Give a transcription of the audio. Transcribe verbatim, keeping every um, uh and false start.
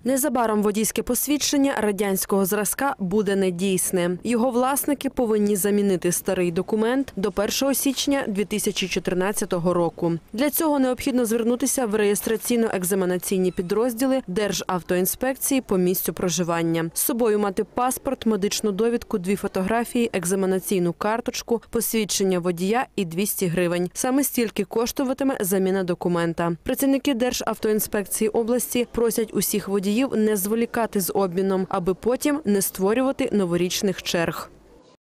Незабаром водійське посвідчення радянського зразка буде недійсне. Його власники повинні замінити старий документ до першого січня дві тисячі чотирнадцятого року. Для цього необхідно звернутися в реєстраційно-екзаменаційні підрозділи Державтоінспекції по місцю проживання. З собою мати паспорт, медичну довідку, дві фотографії, екзаменаційну карточку, посвідчення водія і двісті гривень. Саме стільки коштуватиме заміна документа. Працівники Державтоінспекції області просять усіх водіїв не зволікати з обміном, аби потім не створювати новорічних черг.